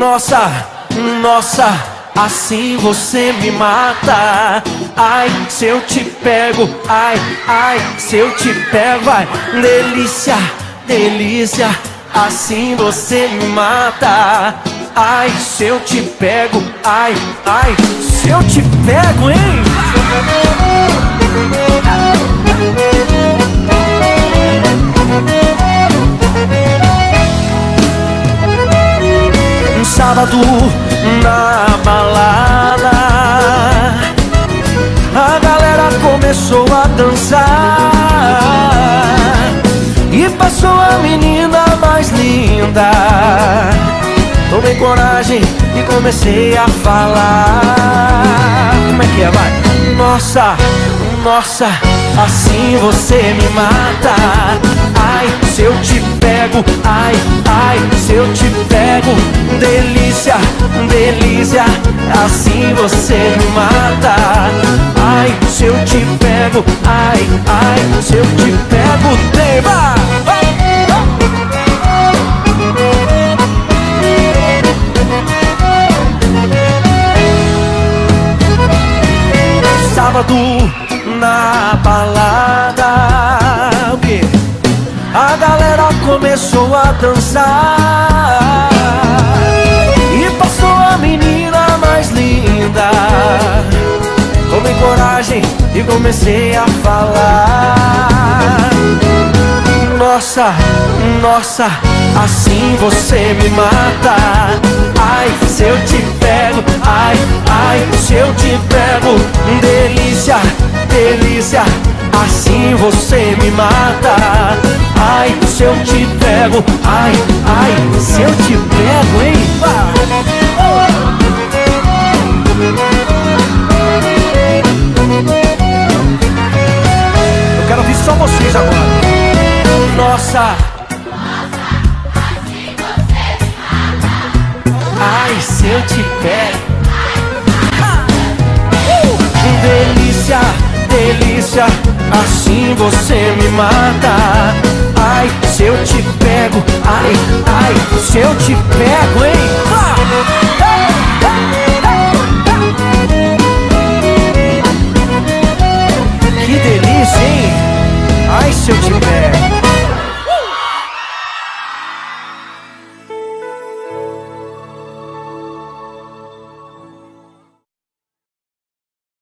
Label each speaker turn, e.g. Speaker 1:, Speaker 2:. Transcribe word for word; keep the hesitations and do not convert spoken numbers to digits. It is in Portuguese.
Speaker 1: Nossa, nossa, assim você me mata. Ai, se eu te pego, ai, ai, se eu te pego, vai. Delícia, delícia, assim você me mata. Ai, se eu te pego, ai, ai, se eu te pego, hein? Um sábado na balada, a galera começou a dançar e passou a menina mais linda. Tomei coragem e comecei a falar. Como é que é, vai? Nossa, nossa, assim você me mata. Ai, se eu te pego, ai, ai, se eu te pego. Delícia, delícia, assim você me mata. Ai, se eu te pego, ai, ai, se eu te pego, tema. Sábado na balada, o quê? A galera começou a dançar e passou a menina mais linda. Tomei coragem e comecei a falar. Nossa, nossa, assim você me mata. Ai, se eu te pego, ai, ai, se eu te pego. Delícia, delícia, assim você me mata. Ai, se eu te pego, ai, ai, se eu te pego, hein? Eu quero ouvir só vocês agora. Nossa, ai, se eu te pego. uh! Delícia, delícia, assim você me mata. Ai, se eu te pego, ai, ai, se eu te pego, hein? Ah!